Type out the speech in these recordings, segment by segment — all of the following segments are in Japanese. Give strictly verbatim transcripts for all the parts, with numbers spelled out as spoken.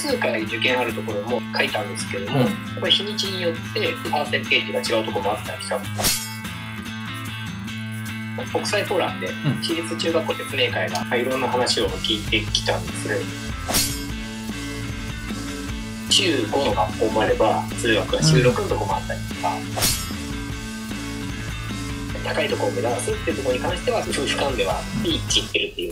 数回受験あるところも書いたんですけれども、これ日にちによってパーセンテージが違うところもあったりしたんです。国際フォーラムで私立中学校説明会がいろんな話を聞いてきたんですね。中ごの学校もあれば通学が中ろくのところもあったりとか、高いところを目指すっていうところに関しては夫婦間ではいいって言ってるっていう。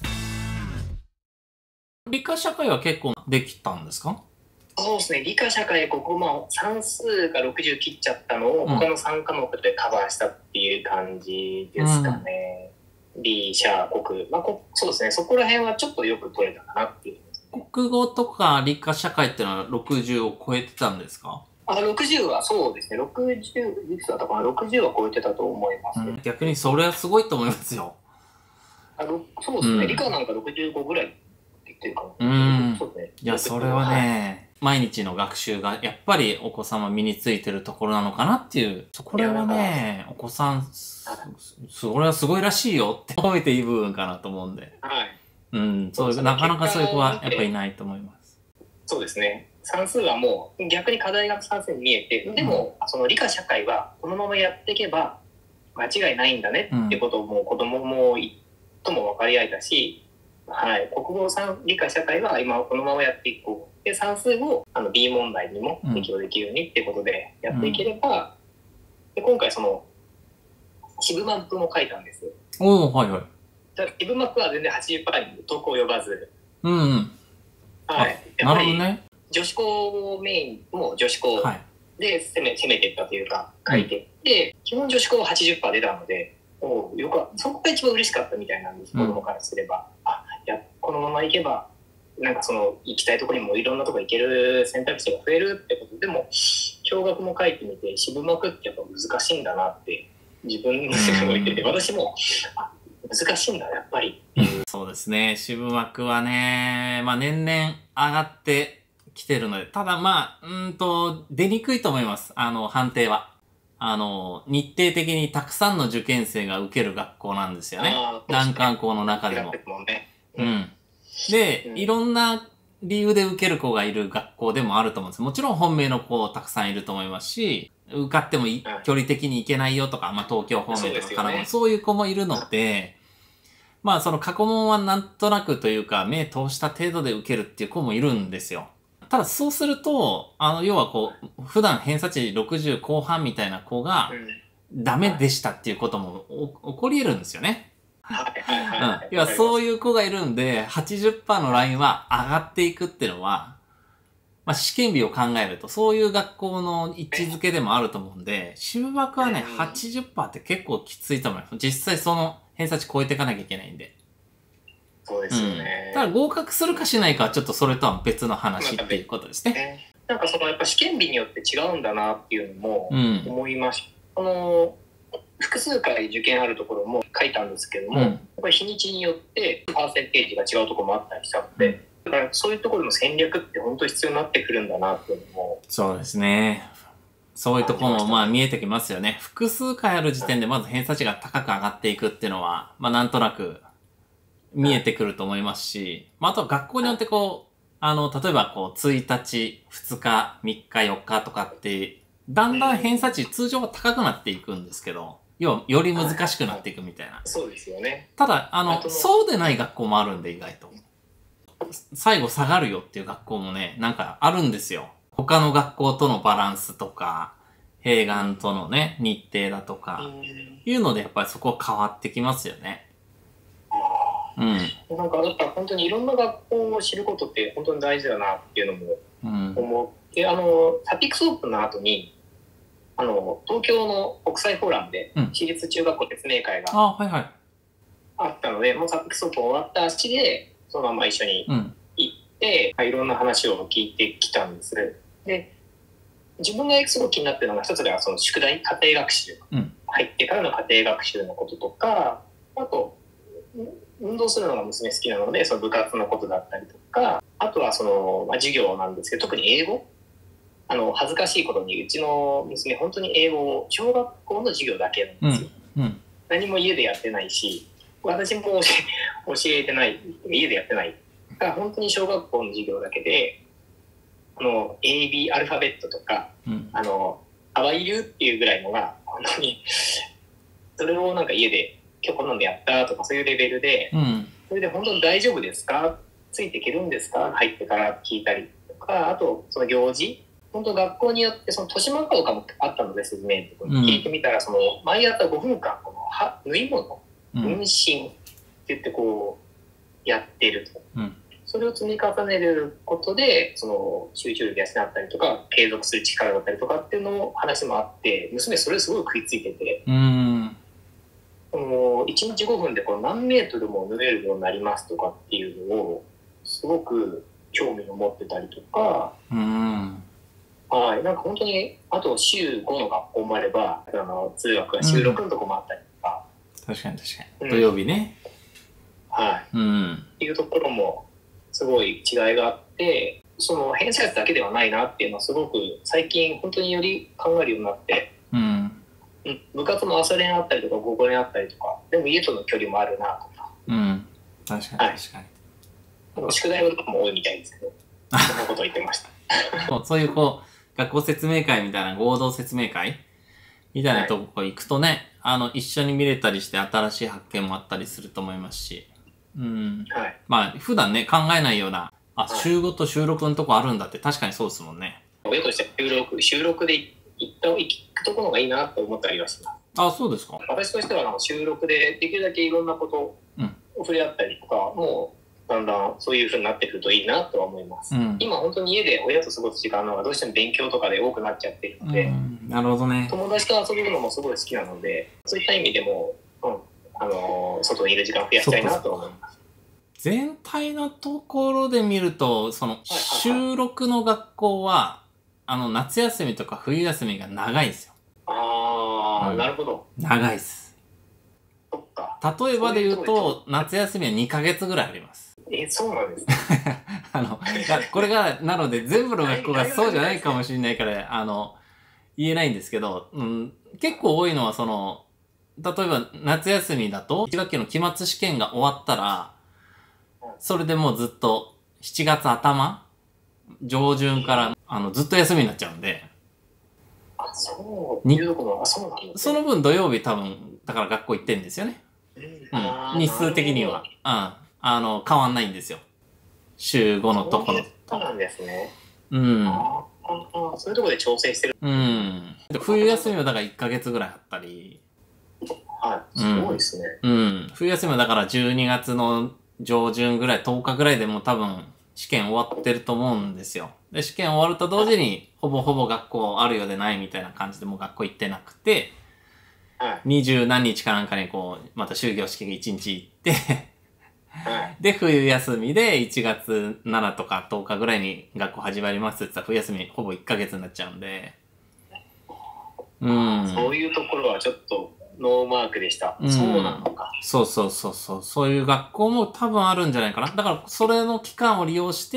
理科社会は結構できたんですか？ そうですね、理科社会、ここ、まあ、算数がろくじゅう切っちゃったのを他のさん科目でカバーしたっていう感じですかね。うん、理、社、国、まあこ、そうですね、そこら辺はちょっとよく取れたかなっていう、ね。 国語とか理科社会っていうのはろくじゅうを超えてたんですか？ あ、ろくじゅうはそうですね、ろくじゅう、いくつだったかな、ろくじゅうは超えてたと思います、ね。 うん、逆にそれはすごいと思いますよ。 あのそうですね、うん、理科なんかろくじゅうごぐらいって言ってるかな。 うん。そうですね。いや、それはね、毎日の学習がやっぱりお子様身についてるところなのかなっていう。これはね、お子さん、それはすごいらしいよって覚えていい部分かなと思うんで。 はい。 うん、そう、なかなかそういう子はやっぱりいないと思います。 そうですね。算数はもう逆に課題が算数に見えて、でも、うん、その理科社会はこのままやっていけば間違いないんだねってことをもう子供もとも分かり合えたし、はい、国語算理科社会は今このままやっていこう。で、算数をあの B 問題にも適用できるようにってことでやっていければ、うん、で今回そのシブマップも書いたんです。 おお、はいはい。 シブマップは全然 はちじゅっパーセント に遠く及ばず、 うん、うん、 はい。 なるほどね。 女子校メインも女子校で攻め、攻めていったというか書いていって、うん、基本女子校は はちじゅっパーセント 出たので、およくそこが一番嬉しかったみたいなんです、子供からすれば。うん、あ、いや、このままいけばなんかその行きたいところにもいろんなところ行ける選択肢が増えるってことでも、共学も書いてみて渋幕ってやっぱ難しいんだなって自分の世界を言ってて、私もあ難しいんだやっぱりっていう。 そうですね、渋幕はね、まあ年々上がってきてるので、ただまあうんと出にくいと思います。あの判定は。あの、日程的にたくさんの受験生が受ける学校なんですよね。難関校の中でも。うん。で、うん、いろんな理由で受ける子がいる学校でもあると思うんです。もちろん本命の子たくさんいると思いますし、受かっても距離的に行けないよとか、まあ東京方面とかからも、ね、そういう子もいるので、まあその過去問はなんとなくというか、目通した程度で受けるっていう子もいるんですよ。ただそうすると、あの、要はこう、普段偏差値ろくじゅう後半みたいな子が、ダメでしたっていうことも起こり得るんですよね。 はいはいはい。 いや、そういう子がいるんで、はちじゅっパーセント のラインは上がっていくっていうのは、まあ、試験日を考えると、そういう学校の位置づけでもあると思うんで、渋幕はね、はちじゅっパーセント って結構きついと思います。実際その偏差値超えていかなきゃいけないんで。 そうですよね。 うん、ただ合格するかしないかはちょっとそれとは別の話っていうことですね。 なんかそのやっぱ試験日によって違うんだなっていうのも思いました。うん、あの複数回受験あるところも書いたんですけども、うん、やっぱり日にちによってパーセンテージが違うところもあったりしたので、だからそういうところの戦略って本当に必要になってくるんだなっていうのも。 そうですね。そういうところもまあ見えてきますよね。複数回ある時点でまず偏差値が高く上がっていくっていうのは、まあなんとなく見えてくると思いますし、まああとは学校によってこう、あの、例えばこうついたち、ふつか、みっか、よっかとかって、だんだん偏差値通常は高くなっていくんですけど、要はより難しくなっていくみたいな。 そうですよね。 ただ、あの、そうでない学校もあるんで意外と。最後下がるよっていう学校もね、なんかあるんですよ。他の学校とのバランスとか、併願とのね、日程だとか、いうのでやっぱりそこは変わってきますよね。 うん。なんかだから本当にいろんな学校を知ることって本当に大事だなっていうのも思って、うん、あの、サピックスオープンの後に、あの、東京の国際フォーラムで私立中学校説明会があったので、うん、もうサピックスオープン終わった足で、そのまま一緒に行って、うん、いろんな話を聞いてきたんです。で、自分がすごく気になってるのが一つではその宿題、家庭学習、うん、入ってからの家庭学習のこととか、あと運動するのが娘好きなのでその部活のことだったりとか、あとはその、まあ、授業なんですけど、特に英語、あの恥ずかしいことにうちの娘本当に英語を小学校の授業だけなんですよ、うんうん、何も家でやってないし、私も教え、教えてない、家でやってないだから本当に小学校の授業だけであの、エービー アルファベットとか、うん、あの、ハワイ流っていうぐらいのが、本当に、それをなんか家で、今日こんなのやったとかそういうレベルで、うん、それで本当に大丈夫ですか、ついていけるんですか、入ってから聞いたりとか、あとその行事、本当学校によってその豊島校とかもあったので説明とか聞いてみたら、その毎朝ごふんかんこのは縫い物、運針って言ってこうやってると、うん、それを積み重ねることでその集中力養ったりとか継続する力だったりとかっていうの話もあって、娘それすごい食いついてて、うん、もういちにちごふんでこう何メートルも縫えるようになりますとかっていうのをすごく興味を持ってたりとか、うん、はい、なんか本当にあと週ごの学校もあれば、あの通学が週ろくのとこもあったりとか、 うん、確かに確かに、うん、土曜日ね、 はい、うん、っていうところもすごい違いがあって、その偏差値だけではないなっていうのはすごく最近本当により考えるようになって、うん、部活も朝練あったりとか午後練あったりとか、でも家との距離もあるなとか、 うん、確かに確かに、 はい、宿題とかも多いみたいですけどそんなことを言ってましたそう、そういうこう学校説明会みたいな合同説明会みたいなとこ行くとね、はい、あの一緒に見れたりして新しい発見もあったりすると思いますし、うん、はい、まあ普段ね考えないような、あ、はい、週ごと収録のとこあるんだって確かにそうですもんね。 親として収録収録で行った行くところがいいなと思ったりはします。 あ、そうですか。 私としては収録でできるだけいろんなことを触れ合ったりとか、うん、もうだんだんそういう風になってくるといいなとは思います、うん、今本当に家で親と過ごす時間の方がどうしても勉強とかで多くなっちゃってるので、うん、 なるほどね。 友達と遊べるのもすごい好きなので、そういった意味でも、うん、あのー、外にいる時間を増やしたいなと思います。 全体のところで見ると、その週ろくの学校は、あの夏休みとか冬休みが長いですよ。 ああ、うん、なるほど。 長いです。 そっか。 例えばで言うと、夏休みはにかげつぐらいあります。 え、そうなんですね。 あの、これが、なので全部の学校がそうじゃないかもしれないから、あの、言えないんですけど、うん、結構多いのはその、例えば夏休みだと、いち学期の期末試験が終わったら、それでもうずっとしちがつ頭上旬からあのずっと休みになっちゃうんで。 あ、そう。いうところは、そうなんですね。 その分土曜日多分、だから学校行ってんですよね。うん。日数的には。うん。あの、変わんないんですよ。週ごのとこの。 そうなんですね。 うん。 ああ、そういうところで調整してる。 うん。冬休みはだからいっかげつぐらいあったり。 はい。すごいですね。 うん。うん、冬休みはだからじゅうにがつの上旬ぐらい、とおかぐらいでもう多分試験終わってると思うんですよ。で、試験終わると同時に、ほぼほぼ学校あるようでないみたいな感じでもう学校行ってなくて、二十何日かなんかにこう、また終業式が一日行ってで、冬休みでいちがつしちとかとおかぐらいに学校始まりますって言ったら冬休みほぼいっかげつになっちゃうんで。 うん。そういうところはちょっと、ノーマークでした。うん、そうなのか。 そうそうそうそう。そういう学校も多分あるんじゃないかな。だから、それの期間を利用して、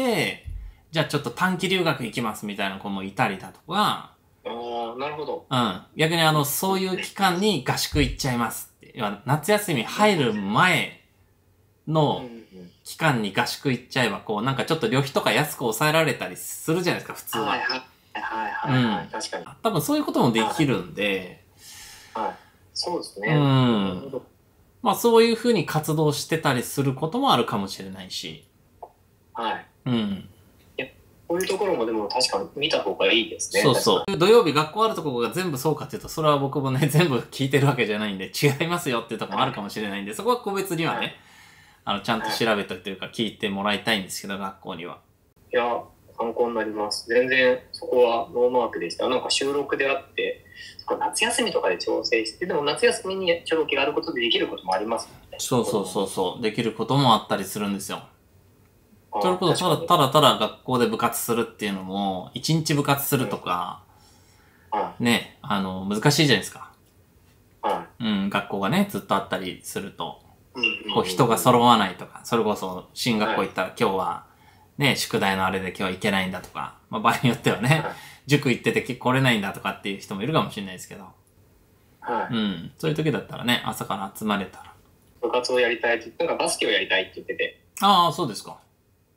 じゃあちょっと短期留学行きますみたいな子もいたりだとか。 ああ、なるほど。 うん。逆にあの、そういう期間に合宿行っちゃいますって。夏休み入る前の期間に合宿行っちゃえば、こう、なんかちょっと旅費とか安く抑えられたりするじゃないですか、普通は。 はいはいはいはい、はい、うん、確かに。 多分そういうこともできるんで。 はい。はいそうですね。 うん。まあそういうふうに活動してたりすることもあるかもしれないし。 はい。 うん。 いや、こういうところもでも確かに見た方がいいですね。 そうそう。土曜日学校あるところが全部そうかっていうと、それは僕もね、全部聞いてるわけじゃないんで、違いますよっていうところもあるかもしれないんで、そこは個別にはね、はい、あの、ちゃんと調べとというか聞いてもらいたいんですけど、学校には。 いや、参考になります。全然そこはノーマークでした。なんか収録であって、夏休みとかで調整して、でも夏休みに長期があることでできることもありますもんね。 そうそうそうそう。できることもあったりするんですよ。それこそただただただ学校で部活するっていうのも、一日部活するとか、うん、ね、あの、難しいじゃないですか。うん、うん、学校がね、ずっとあったりすると、こう人が揃わないとか、それこそ進学校行ったら今日はね、宿題のあれで今日は行けないんだとか、まあ場合によってはね、はい、塾行ってて来れないんだとかっていう人もいるかもしれないですけど。 はい。 うん。そういう時だったらね、朝から集まれたら。 部活をやりたいって、なんかバスケをやりたいって言ってて。 ああ、そうですか。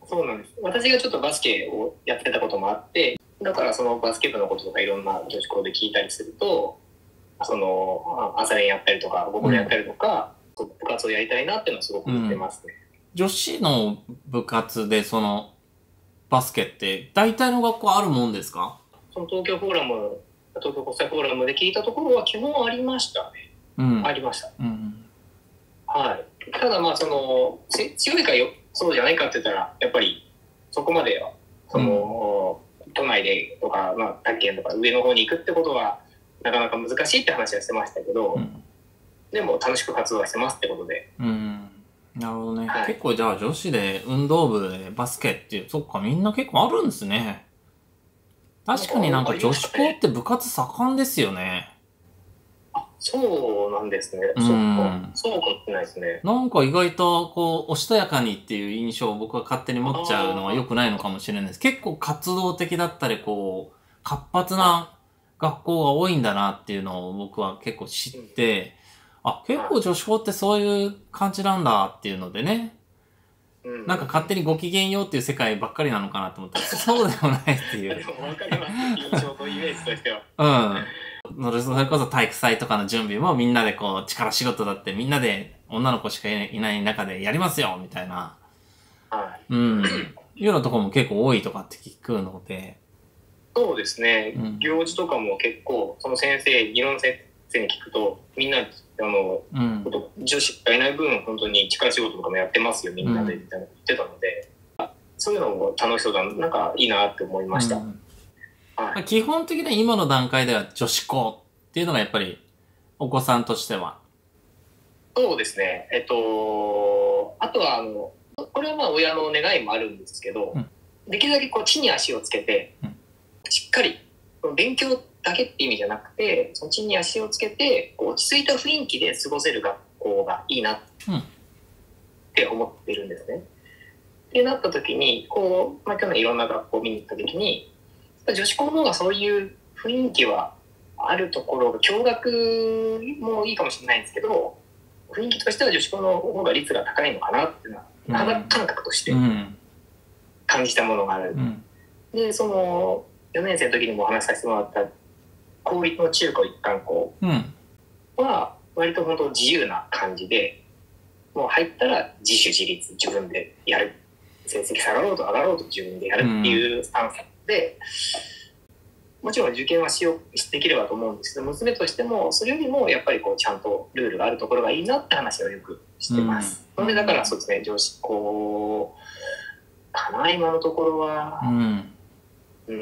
そうなんです。私がちょっとバスケをやってたこともあって、だからそのバスケ部のこととかいろんな女子校で聞いたりすると、その朝練やったりとか午後練やったりとか、うん、部活をやりたいなっていうのはすごく言ってますね。 うん、女子の部活でそのバスケって大体の学校あるもんですか？ その東京フォーラム、東京国際フォーラムで聞いたところは基本ありましたね。うん、ありました。うん、はい。ただまあその強いかよそうじゃないかって言ったらやっぱりそこまではその、うん、都内でとか、まあ、他県とか上の方に行くってことはなかなか難しいって話はしてましたけど、うん、でも楽しく活動はしてますってことで。 うん、なるほどね、はい。結構じゃあ女子で運動部でバスケっていう、そっかみんな結構あるんですね。確かになんか女子校って部活盛んですよね。 あ、そうなんですね。うん、そっか。そうかもしれないですね。 なんか意外とこうおしとやかにっていう印象を僕は勝手に持っちゃうのは良くないのかもしれないです。結構活動的だったりこう活発な学校が多いんだなっていうのを僕は結構知って、あ、結構女子校ってそういう感じなんだっていうのでね、なんか勝手にご機嫌ようっていう世界ばっかりなのかなと思ったら、そうでもないっていう。 でも分かります、印象とイメージとしては。 うん。それこそ体育祭とかの準備もみんなでこう力仕事だってみんなで女の子しかいない中でやりますよみたいな。はい。うん。いうようなところも結構多いとかって聞くので。 そうですね。うん、行事とかも結構、その先生、議論先生に聞くと、みんな、あの、うん、女子がいない分、本当に力仕事とかもやってますよ、みんなで、みたいな言ってたので、うん、そういうのも楽しそうだ、なんかいいなって思いました。うん、 はい、基本的には今の段階では女子校っていうのがやっぱり、お子さんとしては。 そうですね。えっと、あとは、あの、これはまあ親の願いもあるんですけど、うん、できるだけこう地に足をつけて、うん、しっかり勉強だけって意味じゃなくて、その地に足をつけて落ち着いた雰囲気で過ごせる学校がいいなって思ってるんですね。うん、ってなった時にこう、まあ、去年いろんな学校を見に行った時に女子校の方がそういう雰囲気はあるところが共学もいいかもしれないんですけど、雰囲気としては女子校の方が率が高いのかなっていうのは、うん、肌感覚として感じたものがある。うん、でそのよねん生の時にもお話しさせてもらった公立の中高一貫校は割と本当自由な感じで、もう入ったら自主自立自分でやる、成績下がろうと上がろうと自分でやるっていうスタンスで、うん、もちろん受験はしようできればと思うんですけど、娘としてもそれよりもやっぱりこうちゃんとルールがあるところがいいなって話をよくしてます。うん、のでだからそうですね、女子校かな今のところは。うんうん、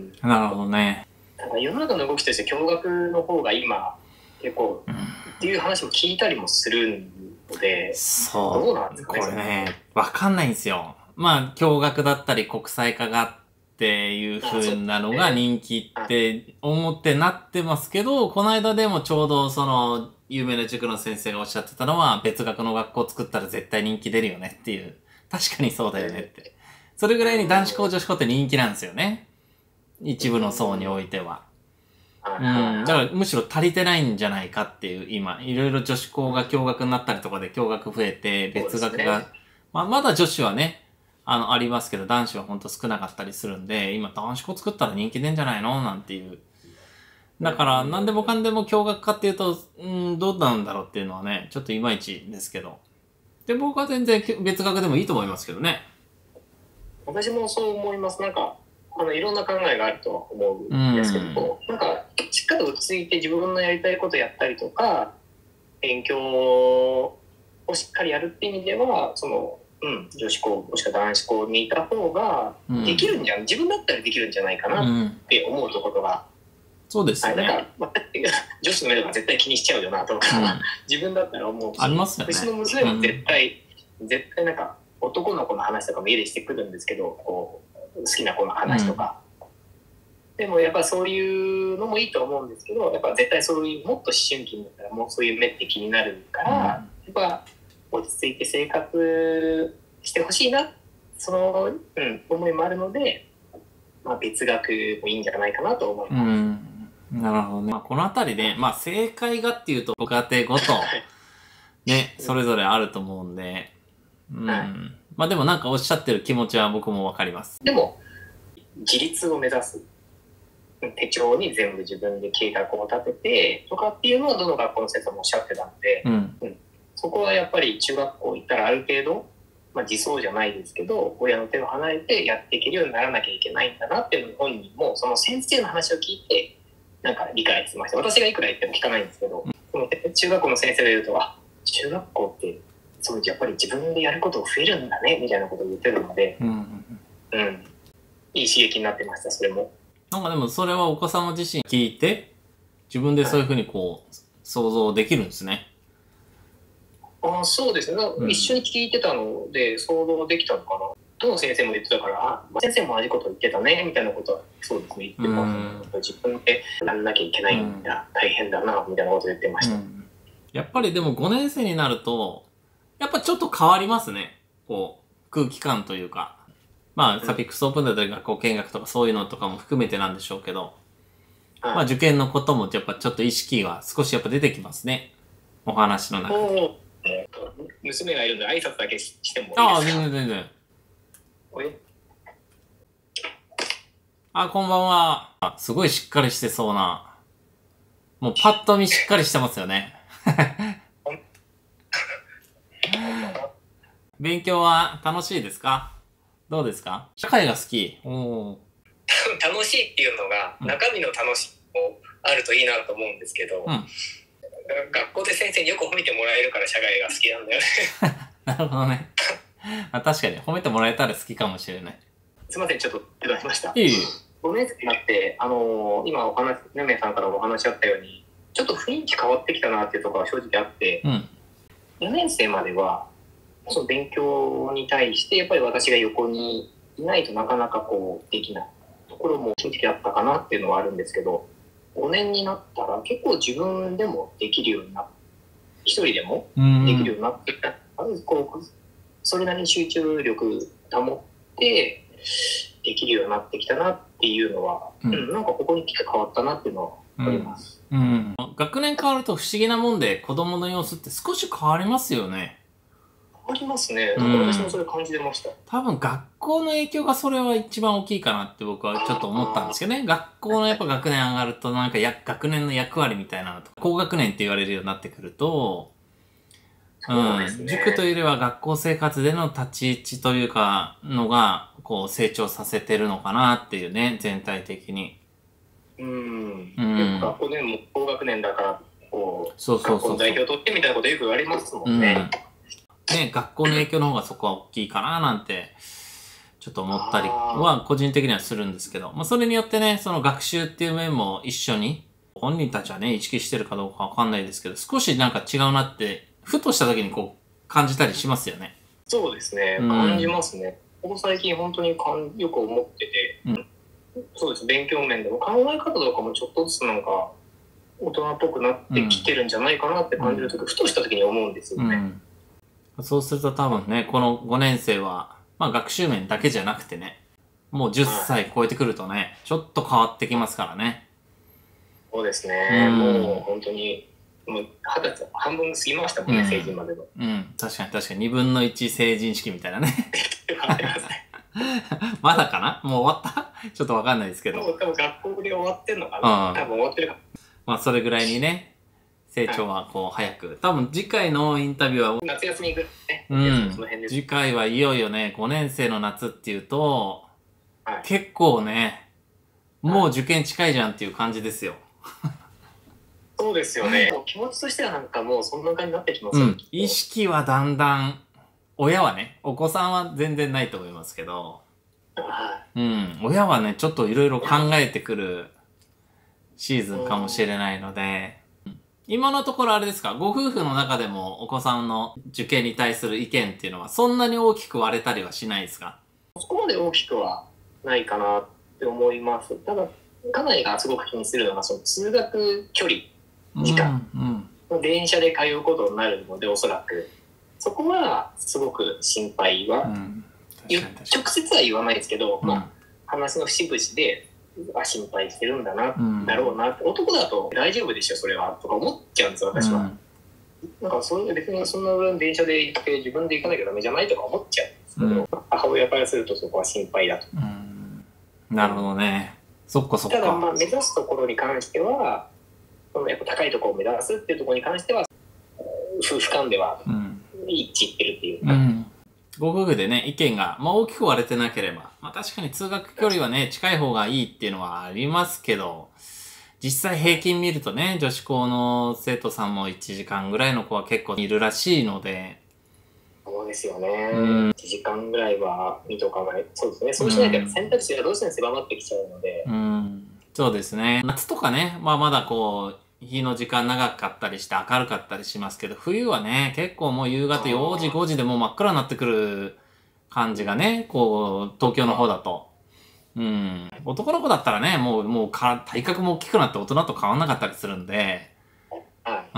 なるほどね。 ただ世の中の動きとして共学の方が今結構っていう話も聞いたりもするので、 そうどうなんですかね。 これね、わかんないんですよ。まあ共学だったり国際化がっていう風なのが人気って思ってなってますけど、この間でもちょうどその有名な塾の先生がおっしゃってたのは、別学の学校作ったら絶対人気出るよねっていう。確かにそうだよねって。それぐらいに男子校女子校って人気なんですよね。一部の層においては。うん。だからむしろ足りてないんじゃないかっていう、今、いろいろ女子校が共学になったりとかで共学増えて、別学が、ね、まあまだ女子はね、あの、ありますけど、男子はほんと少なかったりするんで、今男子校作ったら人気出んじゃないのなんていう。だから、何でもかんでも共学かっていうと、うん、どうなんだろうっていうのはね、ちょっといまいちですけど。で、僕は全然別学でもいいと思いますけどね。 私もそう思います。なんか、あのいろんな考えがあるとは思うんですけど、うん、なんかしっかり落ち着いて自分のやりたいことやったりとか勉強をしっかりやるっていう意味ではその、うん、女子校もしくは男子校にいた方ができるんじゃん、うん、自分だったらできるんじゃないかなって思うところが、 うん、そうですね。 だから、まあ、女子の目とか絶対気にしちゃうよなとか、うん、自分だったら思うし、 ありますよね。 うちの娘も絶対、うん、絶対なんか男の子の話とかも家でしてくるんですけど、こう好きな子の話とか、うん、でもやっぱそういうのもいいと思うんですけど、やっぱ絶対そういうもっと思春期になったらもうそういう目って気になるから、うん、やっぱ落ち着いて生活してほしいなその、うん、思いもあるので、まあ、別学もいいんじゃないかなと思います。うん、 なるほどね。まあ、このあたりで、まあ、正解がっていうとご家庭ごとね、それぞれあると思うんで、うん、はい、 まあでもなんかおっしゃってる気持ちは僕もわかります。 でも、自立を目指す。手帳に全部自分で計画を立ててとかっていうのはどの学校の先生もおっしゃってたので、 うんうん、そこはやっぱり中学校行ったらある程度、まあ、自走じゃないですけど親の手を離れてやっていけるようにならなきゃいけないんだなっていうのを本人もその先生の話を聞いてなんか理解しました。私がいくら言っても聞かないんですけど、うん、中学校の先生が言うとあ中学校ってそうやっぱり自分でやることが増えるんだねみたいなことを言ってるので、うんうん、いい刺激になってました。それもなんかでもそれはお子様自身聞いて自分でそういうふうにこう、はい、想像できるんですね。 あそうですね、うん、一緒に聞いてたので想像できたのかな。どの先生も言ってたからあ先生も同じこと言ってたねみたいなことはそうですね言ってます、ね、自分でやんなきゃいけないんだ、うん、大変だなみたいなこと言ってました、うん、 やっぱりでもごねん生になるとやっぱちょっと変わりますね。こう空気感というかまあサピックスオープンだったり学校見学とかそういうのとかも含めてなんでしょうけど、はい、まあ受験のこともやっぱちょっと意識は少しやっぱ出てきますね。お話の中で。 娘がいるんで挨拶だけしてもいいですか？ ああ、全然全然。あ、こんばんは。あ、すごいしっかりしてそうな。もうパッと見しっかりしてますよね。勉強は楽しいですか？どうですか？社会が好き？お楽しいっていうのが、うん、中身の楽しみもあるといいなと思うんですけど、うん、学校で先生によく褒めてもらえるから社会が好きなんだよね。 なるほどね。あ、確かに褒めてもらえたら好きかもしれない。 すいません、ちょっと手出しました。 いいごねん生になって、あのー、今お話、ねめさんからお話あったように、ちょっと雰囲気変わってきたなっていうところは正直あって、うん、よねん生までは、その勉強に対して、やっぱり私が横にいないとなかなかこうできないところも正直あったかなっていうのはあるんですけど、ごねんになったら結構自分でもできるようになって、一人でもできるようになってきた。あるこうそれなりに集中力保ってできるようになってきたなっていうのは、うん、なんかここに来て変わったなっていうのはあります、 うんうん、学年変わると不思議なもんで子供の様子って少し変わりますよね。 変わりますね。なんか私もそれ感じてました、うん、 多分学校の影響がそれは一番大きいかなって僕はちょっと思ったんですけどね。学校のやっぱ学年上がるとなんかや学年の役割みたいなのと高学年って言われるようになってくるとうん、塾というよりは学校生活での立ち位置というかのがこう成長させてるのかなっていうね、全体的に。 うん。うん、学校でも高学年だからこうそうそうそうそう学校の代表取ってみたいなことよく言われますもんね。 うん、ね、学校の影響の方がそこは大きいかななんてちょっと思ったりは個人的にはするんですけど、まあそれによってね、その学習っていう面も一緒に本人たちはね意識してるかどうかわかんないですけど、少しなんか違うなってふとした時にこう感じたりしますよね。 そうですね、感じますね。ここ最近本当にかんよく思ってて、うん、そうです。勉強面でも考え方とかもちょっとずつなんか大人っぽくなってきてるんじゃないかなって感じる時、うん、ふとした時に思うんですよね、 うん、そうすると多分ねこのごねん生は、まあ、学習面だけじゃなくてねもうじゅっさい超えてくるとね、はい、ちょっと変わってきますからね。 そうですね、うん、もう本当にもう二十歳半分過ぎましたもんね、うん、成人までの。 うん、確かに確かににぶんのいち成人式みたいなね。まだかなもう終わったちょっとわかんないですけど。 もう多分学校で終わってんのかな、うん、多分終わってるかまあそれぐらいにね、成長はこう早く。はい、多分次回のインタビューは、 夏休みぐらいね。 うん。その辺です。次回はいよいよね、ごねん生の夏っていうと、はい、結構ね、もう受験近いじゃんっていう感じですよ。 そうですよね。もう気持ちとしてはなんかもうそんな感じになってきますよね。うん。 意識はだんだん、親はね、お子さんは全然ないと思いますけど、はい、うん。親はね、ちょっといろいろ考えてくるシーズンかもしれないので、今のところあれですか、ご夫婦の中でもお子さんの受験に対する意見っていうのはそんなに大きく割れたりはしないですか？ そこまで大きくはないかなって思います。ただ、家内がすごく気にするのが、その通学距離、時間、うんうん、電車で通うことになるので、おそらく。そこはすごく心配は、うん、直接は言わないですけど、うん、まあ、話の節々で、心配してるんだな、うん、だろうなって、男だと大丈夫でしょそれはとか思っちゃうんですよ私は、うん、 なんかそれ別にそんな分電車で行って自分で行かなきゃダメじゃないとか思っちゃうんですけど、うん、母親からするとそこは心配だと。 うん、なるほどね。そっかそっか。 ただまあ目指すところに関しては、そのやっぱ高いところを目指すっていうところに関しては、夫婦間では一致いってるっていうか。うんうん、 ご夫婦でね、意見が、まあ、大きく割れてなければ、まあ確かに通学距離はね、近い方がいいっていうのはありますけど、実際平均見るとね、女子校の生徒さんもいちじかんぐらいの子は結構いるらしいので。 そうですよね。うん、いちじかんぐらいは見とかない。そうですね。そうしないと選択肢がどうしても狭まってきちゃうので。 うん。そうですね。夏とかね、まあまだこう、日の時間長かったりして明るかったりしますけど、冬はね、結構もう夕方よじ、ごじでもう真っ暗になってくる感じがね、こう、東京の方だと。うん。男の子だったらね、もう、もうか、体格も大きくなって大人と変わんなかったりするんで、うん。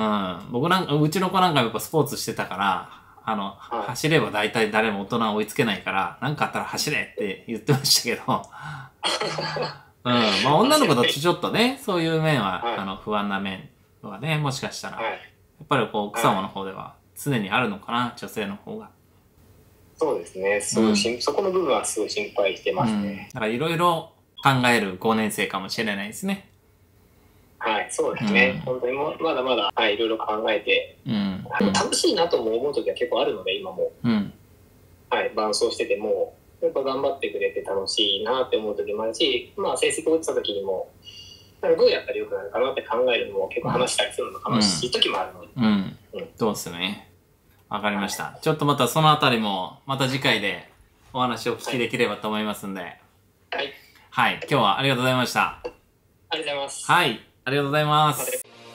僕なんか、うちの子なんかやっぱスポーツしてたから、あの、走れば大体誰も大人は追いつけないから、なんかあったら走れって言ってましたけど、うん。まあ女の子だとちょっとね、そういう面は、あの、不安な面はね、もしかしたら、やっぱりこう、奥様の方では常にあるのかな、女性の方が。 そうですね。すごいし、うん、そこの部分はすごい心配してますね。 うん、だからいろいろ考えるごねん生かもしれないですね。 はい、そうですね。うん、本当にもまだまだ、はい、いろいろ考えて、うん、楽しいなとも思う時は結構あるので、今も。うん、はい、伴走してても、やっぱ頑張ってくれて楽しいなって思う時もあるし、まあ成績落ちた時にも、どうやったらよくなるかなって考えるのも結構話したりするの楽しい時もあるので。 うん。うん。うん、そうですね。わかりました。ちょっとまたそのあたりも、また次回でお話をお聞きできればと思いますんで。はい。 はい。 はい。今日はありがとうございました。 ありがとうございます。 はい。ありがとうございます。